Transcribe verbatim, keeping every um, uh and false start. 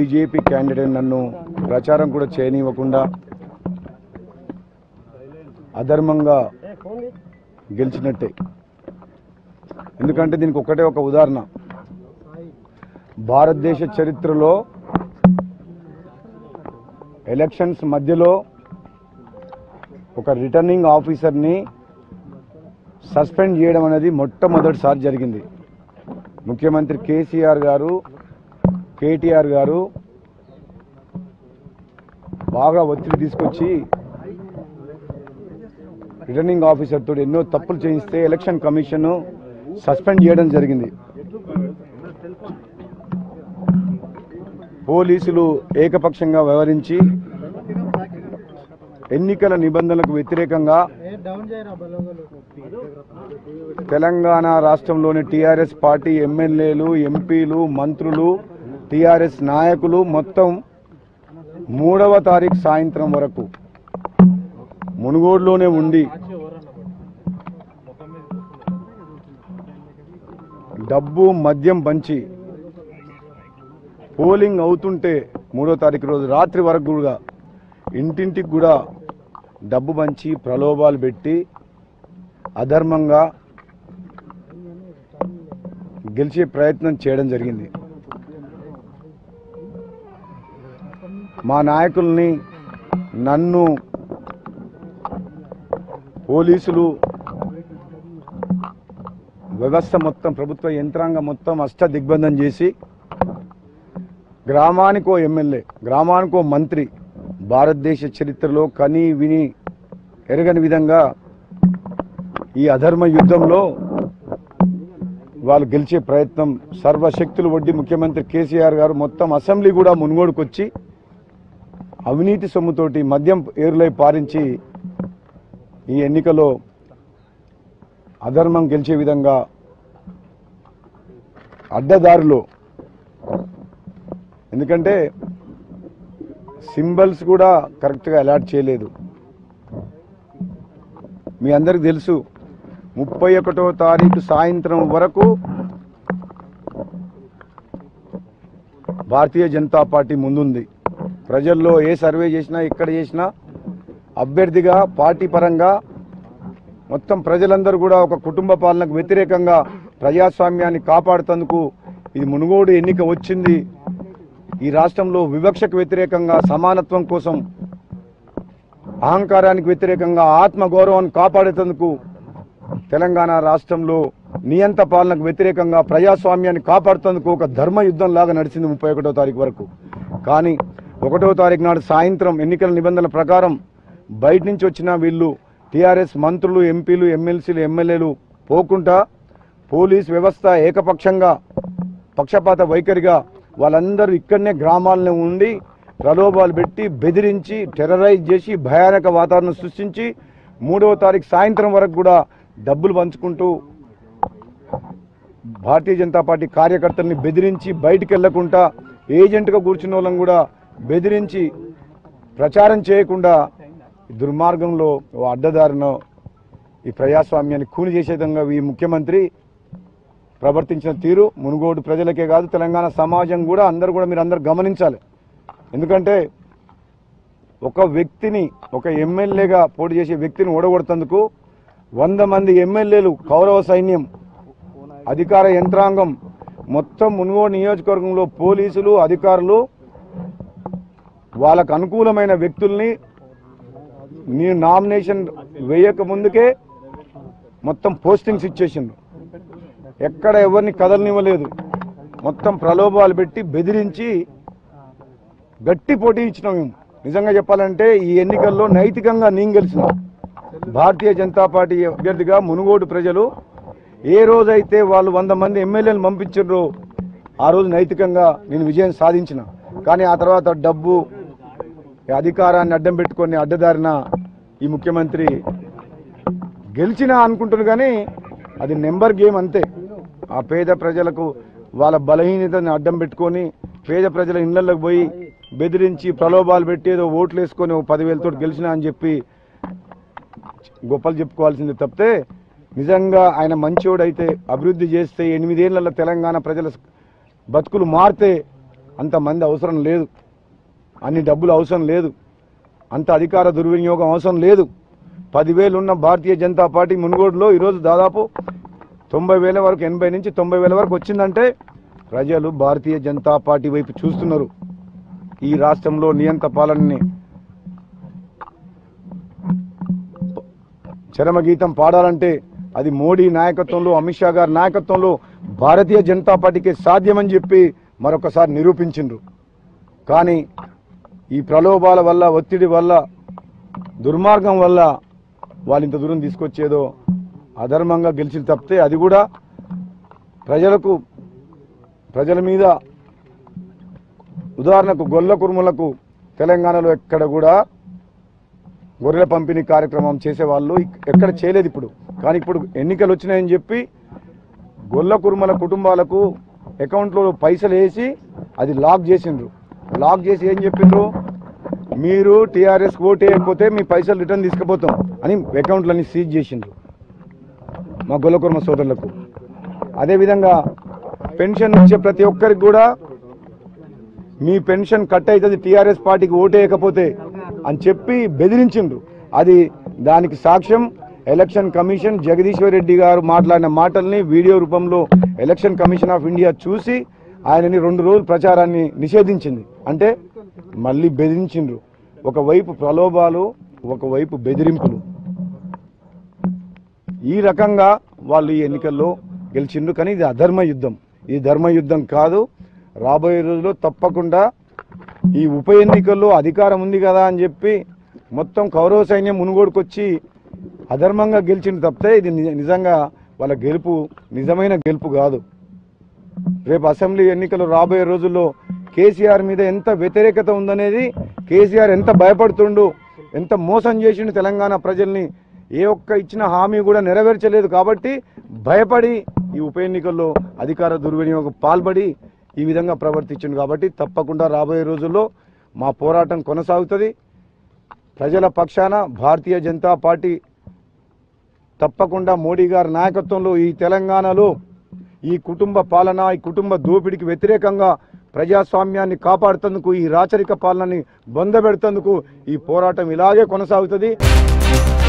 BJP candidate నన్ను ప్రచారం కూడా చేయనివ్వకుండా అధర్మంగా గెలిచినట్టే. ఎందుకంటే దీనికి ఒకటే ఒక ఉదాహరణ. భారతదేశ చరిత్రలో ఎలక్షన్స్ మధ్యలో ఒక రిటర్నింగ్ ఆఫీసర్ని సస్పెండ్ చేయడం అనేది మొట్టమొదటిసారి జరిగింది. ముఖ్యమంత్రి కేసీఆర్ గారు, కేటీఆర్ గారు బాగా ఒత్తిడి తీసుకొచ్చి రిటర్నింగ్ ఆఫీసర్ తోటి ఎన్నో తప్పులు చేయిస్తే ఎలక్షన్ కమిషన్ సస్పెండ్ చేయడం జరిగింది. పోలీసులు ఏకపక్షంగా వ్యవహరించి ఎన్నికల నిబంధనలకు వ్యతిరేకంగా తెలంగాణ రాష్ట్రంలోని టీఆర్ఎస్ పార్టీ ఎమ్మెల్యేలు, ఎంపీలు, మంత్రులు, టీఆర్ఎస్ నాయకులు మొత్తం మూడవ తారీఖు సాయంత్రం వరకు మునుగోడులోనే ఉండి డబ్బు మద్యం పంచి పోలింగ్ అవుతుంటే మూడో తారీఖు రోజు రాత్రి వరకు కూడా ఇంటింటికి కూడా డబ్బు పంచి ప్రలోభాలు పెట్టి అధర్మంగా గెలిచే ప్రయత్నం చేయడం జరిగింది. మా నాయకుల్ని, నన్ను పోలీసులు, వ్యవస్థ మొత్తం, ప్రభుత్వ యంత్రాంగం మొత్తం అష్ట దిగ్బంధం చేసి గ్రామానికో ఎమ్మెల్యే, గ్రామానికో మంత్రి, భారతదేశ చరిత్రలో కని విని ఎరగని విధంగా ఈ అధర్మ యుద్ధంలో వాళ్ళు గెలిచే ప్రయత్నం సర్వశక్తులు ఒడ్డి ముఖ్యమంత్రి కేసీఆర్ గారు మొత్తం అసెంబ్లీ కూడా మునుగోడుకొచ్చి అవినీతి సొమ్ముతోటి మద్యం ఏరులై పారించి ఈ ఎన్నికలో అధర్మం గెలిచే విధంగా అడ్డదారులు, ఎందుకంటే సింబల్స్ కూడా కరెక్ట్గా అలాట్ చేయలేదు. మీ అందరికి తెలుసు, ముప్పై ఒకటో తారీఖు సాయంత్రం వరకు భారతీయ జనతా పార్టీ ముందుంది. ప్రజల్లో ఏ సర్వే చేసినా, ఎక్కడ చేసినా అభ్యర్థిగా పార్టీ పరంగా మొత్తం ప్రజలందరూ కూడా ఒక కుటుంబ పాలనకు వ్యతిరేకంగా ప్రజాస్వామ్యాన్ని కాపాడుతందుకు ఇది మునుగోడు ఎన్నిక వచ్చింది. ఈ రాష్ట్రంలో వివక్షకు వ్యతిరేకంగా, సమానత్వం కోసం, అహంకారానికి వ్యతిరేకంగా ఆత్మగౌరవాన్ని కాపాడేందుకు తెలంగాణ రాష్ట్రంలో నియంత పాలనకు వ్యతిరేకంగా ప్రజాస్వామ్యాన్ని కాపాడుతందుకు ఒక ధర్మ యుద్ధం లాగా నడిచింది ముప్పై ఒకటో తారీఖు వరకు. కానీ ఒకటో తారీఖు నాడు సాయంత్రం ఎన్నికల నిబంధనల ప్రకారం బయట నుంచి వచ్చిన వీళ్ళు టీఆర్ఎస్ మంత్రులు, ఎంపీలు, ఎమ్మెల్సీలు, ఎమ్మెల్యేలు పోకుండా పోలీస్ వ్యవస్థ ఏకపక్షంగా పక్షపాత వైఖరిగా వాళ్ళందరూ ఇక్కడనే గ్రామాలను ఉండి ప్రలోభాలు పెట్టి బెదిరించి టెర్రరైజ్ చేసి భయానక వాతావరణం సృష్టించి మూడవ తారీఖు సాయంత్రం వరకు కూడా డబ్బులు పంచుకుంటూ భారతీయ జనతా పార్టీ కార్యకర్తల్ని బెదిరించి బయటికి వెళ్లకుండా ఏజెంట్గా కూర్చున్న వాళ్ళని కూడా బెదిరించి ప్రచారం చేయకుండా దుర్మార్గంలో అడ్డదారిన ఈ ప్రజాస్వామ్యాన్ని కూని చేసే విధంగా ఈ ముఖ్యమంత్రి ప్రవర్తించిన తీరు మునుగోడు ప్రజలకే కాదు, తెలంగాణ సమాజం కూడా అందరూ కూడా మీరు అందరు గమనించాలి. ఎందుకంటే ఒక వ్యక్తిని, ఒక ఎమ్మెల్యేగా పోటీ చేసే వ్యక్తిని ఓడగొడుతందుకు వంద మంది ఎమ్మెల్యేలు, కౌరవ సైన్యం, అధికార యంత్రాంగం మొత్తం మునుగోడు నియోజకవర్గంలో పోలీసులు, అధికారులు వాళ్ళకు అనుకూలమైన వ్యక్తుల్ని నీ నామినేషన్ వేయక ముందుకే మొత్తం పోస్టింగ్స్ ఇచ్చేసిండు. ఎక్కడ ఎవరిని కదలనివ్వలేదు. మొత్తం ప్రలోభాలు పెట్టి బెదిరించి గట్టి పోటీ ఇచ్చినాం మేము. నిజంగా చెప్పాలంటే ఈ ఎన్నికల్లో నైతికంగా నేను గెలిచిన భారతీయ జనతా పార్టీ అభ్యర్థిగా మునుగోడు ప్రజలు ఏ రోజైతే వాళ్ళు వంద మంది ఎమ్మెల్యేలు పంపించారో ఆ రోజు నైతికంగా నేను విజయం సాధించిన. కానీ ఆ తర్వాత డబ్బు, అధికారాన్ని అడ్డం పెట్టుకొని అడ్డదారిన ఈ ముఖ్యమంత్రి గెలిచినా అనుకుంటున్నారు. కానీ అది నెంబర్ గేమ్ అంతే. ఆ పేద ప్రజలకు వాళ్ళ బలహీనతని అడ్డం పెట్టుకొని పేద ప్రజల ఇళ్లలోకి పోయి బెదిరించి ప్రలోభాలు పెట్టి ఏదో ఓట్లు వేసుకొని పదివేలతో గెలిచినా అని చెప్పి గొప్పలు చెప్పుకోవాల్సింది తప్పితే, నిజంగా ఆయన మంచోడైతే అభివృద్ధి చేస్తే ఎనిమిదేళ్లలో తెలంగాణ ప్రజల బతుకులు మారితే అంతమంది అవసరం లేదు, అన్ని డబ్బులు అవసరం లేదు, అంత అధికార దుర్వినియోగం అవసరం లేదు. పదివేలు ఉన్న భారతీయ జనతా పార్టీ మునుగోడులో ఈరోజు దాదాపు తొంభై వేల వరకు ఎనభై నుంచి తొంభై వేల వరకు వచ్చిందంటే ప్రజలు భారతీయ జనతా పార్టీ వైపు చూస్తున్నారు. ఈ రాష్ట్రంలో నియంత పాలనని చరమగీతం పాడాలంటే అది మోడీ నాయకత్వంలో, అమిత్ షా గారి నాయకత్వంలో భారతీయ జనతా పార్టీకి సాధ్యమని చెప్పి మరొకసారి నిరూపించిండ్రు. కానీ ఈ ప్రలోభాల వల్ల, ఒత్తిడి వల్ల, దుర్మార్గం వల్ల వాళ్ళు ఇంత దూరం తీసుకొచ్చేదో అధర్మంగా గెలిచిన తప్పితే అది కూడా ప్రజలకు ప్రజల మీద ఉదాహరణకు గొల్ల కుర్మలకు తెలంగాణలో ఎక్కడ కూడా గొర్రెల పంపిణీ కార్యక్రమం చేసేవాళ్ళు ఎక్కడ చేయలేదు ఇప్పుడు. కానీ ఇప్పుడు ఎన్నికలు వచ్చినాయని చెప్పి గొల్ల కుర్మల కుటుంబాలకు అకౌంట్లో పైసలు వేసి అది లాక్ చేసిండ్రు. లాక్ చేసి ఏం చెప్పిండ్రు, మీరు టీఆర్ఎస్ ఓటు వేయకపోతే మీ పైసలు రిటర్న్ తీసుకుపోతాం అని అకౌంట్లన్నీ సీజ్ చేసిండ్రు మా గొల్ల కుర్మ సోదరులకు. అదేవిధంగా పెన్షన్ ఇచ్చే ప్రతి ఒక్కరికి కూడా మీ పెన్షన్ కట్ అవుతుంది టీఆర్ఎస్ పార్టీకి ఓటు వేయకపోతే అని చెప్పి బెదిరించిండ్రు. అది దానికి సాక్ష్యం ఎలక్షన్ కమిషన్ జగదీశ్వర్ రెడ్డి గారు మాట్లాడిన మాటల్ని వీడియో రూపంలో ఎలక్షన్ కమిషన్ ఆఫ్ ఇండియా చూసి ఆయనని రెండు రోజులు ప్రచారాన్ని నిషేధించింది. అంటే మళ్ళీ బెదిరించిండ్రు. ఒకవైపు ప్రలోభాలు, ఒకవైపు బెదిరింపులు. ఈ రకంగా వాళ్ళు ఈ ఎన్నికల్లో గెలిచిండ్రు. కానీ ఇది అధర్మ యుద్ధం, ఇది ధర్మ యుద్ధం కాదు. రాబోయే రోజుల్లో తప్పకుండా ఈ ఉప ఎన్నికల్లో అధికారం ఉంది కదా అని చెప్పి మొత్తం కౌరవ సైన్యం మునుగోడుకొచ్చి అధర్మంగా గెలిచింది తప్పితే ఇది నిజంగా వాళ్ళ గెలుపు నిజమైన గెలుపు కాదు. రేపు అసెంబ్లీ ఎన్నికలు రాబోయే రోజుల్లో కేసీఆర్ మీద ఎంత వ్యతిరేకత ఉందనేది, కేసీఆర్ ఎంత భయపడుతుండు, ఎంత మోసం చేసిండు తెలంగాణ ప్రజల్ని, ఏ ఒక్క ఇచ్చిన హామీ కూడా నెరవేర్చలేదు. కాబట్టి భయపడి ఈ ఉప ఎన్నికల్లో అధికార దుర్వినియోగం పాల్పడి ఈ విధంగా ప్రవర్తించిండు. కాబట్టి తప్పకుండా రాబోయే రోజుల్లో మా పోరాటం కొనసాగుతుంది. ప్రజల పక్షాన భారతీయ జనతా పార్టీ తప్పకుండా మోడీ గారి నాయకత్వంలో ఈ తెలంగాణలో ఈ కుటుంబ పాలన, ఈ కుటుంబ దోపిడీకి వ్యతిరేకంగా ప్రజాస్వామ్యాన్ని కాపాడుతందుకు, ఈ రాచరిక పాలనని బొందబెడుతందుకు ఈ పోరాటం ఇలాగే కొనసాగుతుంది.